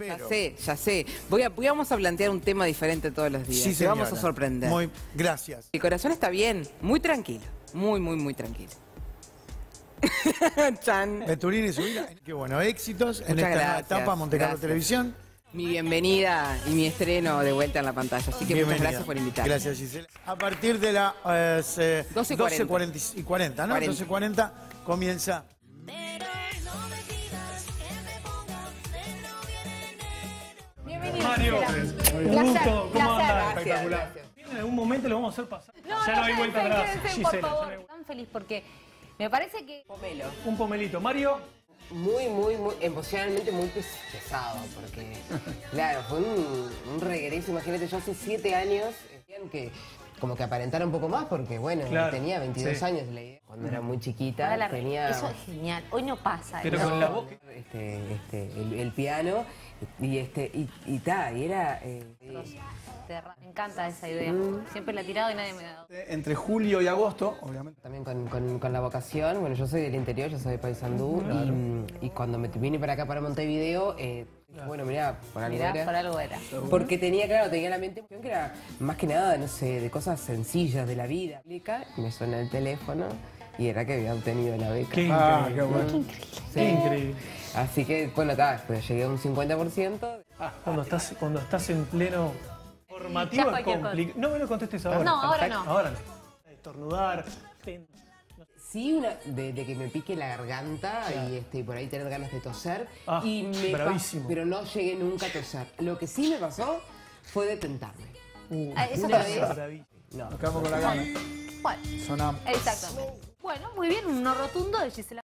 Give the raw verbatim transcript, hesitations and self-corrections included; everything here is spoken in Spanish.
espero. Ya sé, ya sé. Voy a, voy- vamos a plantear un tema diferente todos los días. Sí, Te señora. vamos a sorprender. Muy, gracias. El corazón está bien, muy tranquilo. Muy, muy, muy tranquilo. Chan. Eh, Turín y su vida. Qué bueno, éxitos en Muchas esta gracias, etapa Monte Carlo gracias. Televisión. Mi bienvenida y mi estreno de vuelta en la pantalla. Así que muchas Bienvenida. gracias por invitarme. Gracias, Gisela. A partir de las eh, se- doce y doce cuarenta. y cuarenta, ¿no? cuarenta. doce y cuarenta comienza. Bienvenido. Mario, Gisela. un gusto, ¿cómo placer. anda? Gracias, Espectacular. gracias. En algún momento lo vamos a hacer pasar. No, ya no hay vuelta quédense, atrás, quédense, Gisela. por ya no hay favor. vuelta. Tan feliz porque me parece que... Pomelo. Un pomelito. Mario, Muy, muy, muy, emocionalmente muy pes- pesado, porque, claro, fue un, un regreso. Imagínate, yo hace siete años, decían que como que aparentara un poco más, porque, bueno, Claro, tenía veintidós sí. años la idea. Cuando era muy chiquita, Ahora la- tenía Eso es genial. Hoy no pasa. pero eso. con la voz que... este, este, el, el piano y este y, y ta, y era... eh, Te ra- Me encanta esa idea. Siempre la he tirado y nadie me ha dado. Entre julio y agosto, obviamente. También con, con- con la vocación, bueno, yo soy del interior, yo soy de Paysandú, y, y cuando me vine para acá, para Montevideo, eh, dije, bueno, mirá, por algo Mirá, era. por algo era. Porque tenía, claro, tenía la mente que era más que nada, no sé, de cosas sencillas de la vida. Aplica, y me suena el teléfono y era que había obtenido la beca. Qué Ah, increíble. qué bueno. Sí. Qué increíble. Así que, bueno, está, después llegué a un cincuenta por ciento. Cuando estás, cuando estás en pleno Ya formativo es cualquier complicado. No me lo contestes ahora. No, ahora Perfecto. no. Ahora no. Estornudar. ten- Sí, una, de, de que me pique la garganta y este, y por ahí tener ganas de toser. Ah, y me pa- bravísimo. pero no llegué nunca a toser. Lo que sí me pasó fue de tentarme. Uh, Ah, eso Una también. vez- maravilla. No. Nos quedamos con la gana. Bueno, Sonamos. exactamente. Bueno, muy bien, un no rotundo de Gisela.